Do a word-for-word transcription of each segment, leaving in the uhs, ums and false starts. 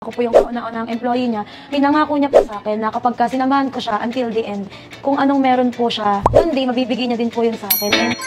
Ako po yung kauna-unang employee niya. Pinangako niya po sa akin na kapag sinamahan ko siya until the end, kung anong meron po siya, one day mabibigay niya din po yun sa akin. And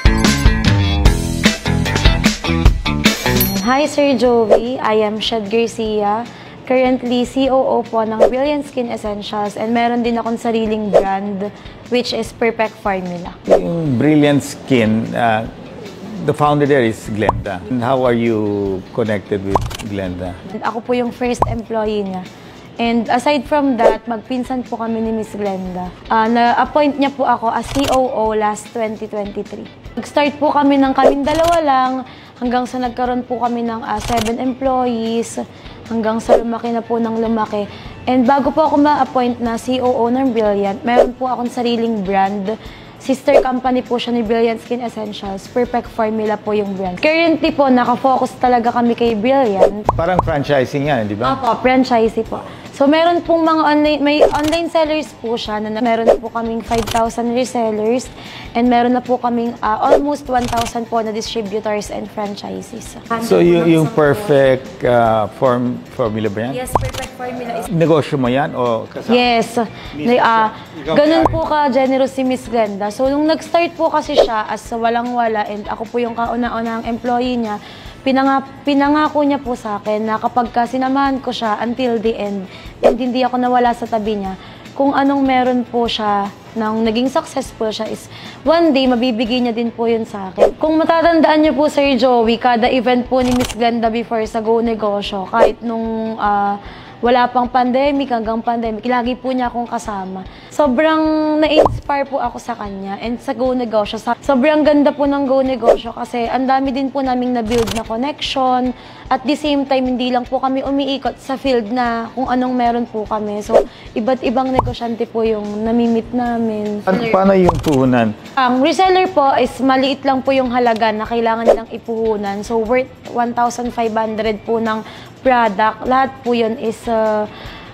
hi Sir Joey, I am Shed Garcia. Currently C O O po ng Brilliant Skin Essentials and meron din akong sariling brand which is Perfect Formula. Yung Brilliant Skin, uh, the founder there is Glenda. And how are you connected with Glenda? Ako po yung first employee niya. And aside from that, magpinsan po kami ni Miss Glenda. Uh, Na-appoint niya po ako as C O O last twenty twenty-three. Nag-start po kami ng kaming dalawa lang hanggang sa nagkaroon po kami ng uh, seven employees hanggang sa lumaki na po ng lumaki. And bago po ako ma-appoint na C O O ng Brilliant, meron po akong sariling brand. Sister company po siya ni Brilliant Skin Essentials. Perfect Formula po yung brand. Currently po, nakafocus talaga kami kay Brilliant. Parang franchising yan, di ba? Opo, franchisee po. So, meron pong mga online, may online sellers po siya na meron na po kaming five thousand resellers and meron na po kaming uh, almost one thousand po na distributors and franchisees. So, yung, yung perfect uh, form, formula ba yan? Yes, Perfect Formula is... Negosyo mo yan o kasama? Yes. Uh, ganun po ka-generous si Miss Glenda. So, nung nag-start po kasi siya as walang-wala and ako po yung kauna-unang employee niya, Pinanga, pinangako niya po sa akin na kapag sinamahan ko siya until the end and hindi ako nawala sa tabi niya, kung anong meron po siya nang naging successful siya is one day mabibigay niya din po yun sa akin. Kung matatandaan niyo po Sir Joey, kada event po ni Miss Glenda before sa Go Negosyo, kahit nung uh, wala pang pandemic hanggang pandemic, lagi po niya akong kasama. Sobrang na-inspire po ako sa kanya and sa Go Negosyo. Sobrang ganda po ng Go Negosyo kasi ang dami din po naming na-build na connection. At the same time, hindi lang po kami umiikot sa field na kung anong meron po kami. So, iba't ibang negosyante po yung namimit namin. Ano, paano yung puhunan? Ang reseller po is maliit lang po yung halaga na kailangan nilang ipuhunan. So, worth one thousand five hundred po ng product. Lahat po yun is uh,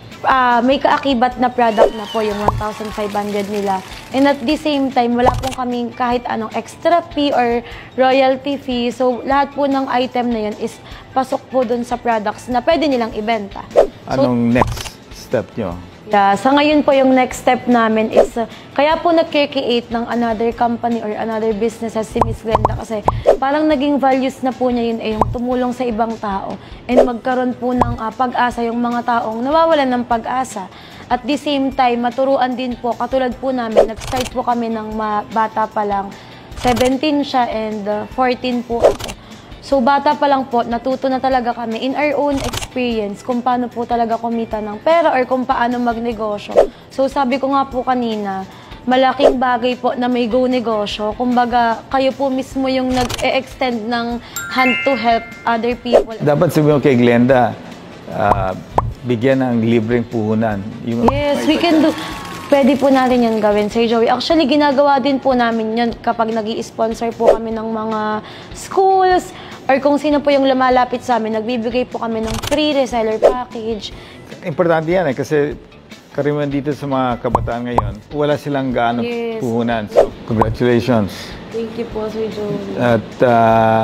uh, may kaakibat na product na po yung one thousand five hundred nila. And at the same time, wala pong kaming kahit anong extra fee or royalty fee. So, lahat po ng item na yun is pasok po dun sa products na pwede nilang ibenta. Anong so, next step nyo? Yeah, sa ngayon po yung next step namin is, uh, kaya po nag-create ng another company or another business as si Miss Glenda kasi parang naging values na po niya yun ay yung tumulong sa ibang tao and magkaroon po ng uh, pag-asa yung mga taong nawawalan ng pag-asa. At the same time, maturuan din po, katulad po namin, nag-start po kami ng bata pa lang, seventeen siya and uh, fourteen po ako. So, bata pa lang po, natuto na talaga kami in our own experience kung paano po talaga kumita ng pera or kung paano magnegosyo. So, sabi ko nga po kanina, malaking bagay po na may Go Negosyo. Kumbaga, kayo po mismo yung nag-e-extend ng hand to help other people. Dapat sabihin mo kay Glenda, uh, bigyan ng libreng puhunan. Yung yes, we can do. Pwede po natin yan gawin, Sir Joey. Actually, ginagawa din po namin yan kapag nag-i-sponsor po kami ng mga schools or kung sino po yung lumalapit sa amin, nagbibigay po kami ng free reseller package. Importante yan eh, kasi karamihan dito sa mga kabataan ngayon, wala silang gaano yes. puhunan. So, congratulations. Thank you po, Sir Joey. At uh,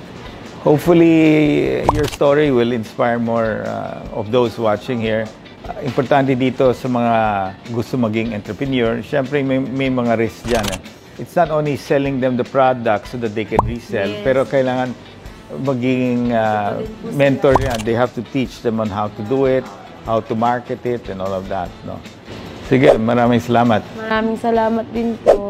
hopefully, your story will inspire more uh, of those watching here. Uh, importante dito sa mga gusto maging entrepreneur, syempre may, may mga risks dyan. Eh. It's not only selling them the product so that they can resell, yes. pero kailangan maging uh, mentor yan. They have to teach them on how to do it, how to market it, and all of that. No? Sige, maraming salamat. Maraming salamat din po.